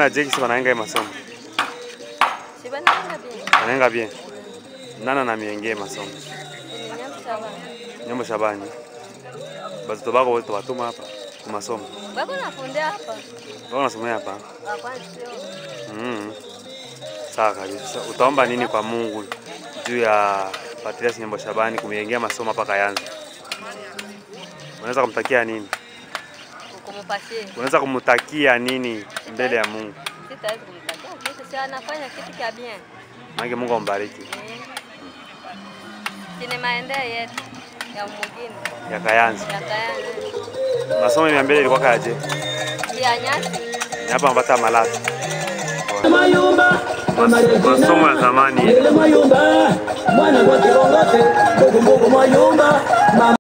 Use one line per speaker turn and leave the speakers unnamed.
na Jeki si wanaenga masomo.
Si wanaenga bien.
Wanaenga bien. Nana na mienge masomo. Nyambo Shabani. Basi bako wote watuma hapa kwa masomo.
Bako nafundia hapa.
Bako nasomea hapa.
Kwanza sio.
Sawa kabisa. Utaomba nini kwa Mungu juu ya Patrice Nyambo Shabani kumjengea masomo hapa Kayanza? Unaweza kumtakia nini?
Kumpatie.
Unaweza kumtakia nini mbele ya Mungu?
Sitaweza kumtakia kitu, si anafanya kitu kia bien.
Maana Mungu ambariki.
Sina maendeleo yetu ya mwingine.
Ya Kayanza.
Ya Kayanza.
Masomo ya mbele ilikuwa kaje?
Ya nyasi.
Ni hapa mpata Malatu. Masomo ya zamani. Mwana kwa kirongate, mbogo mayumba.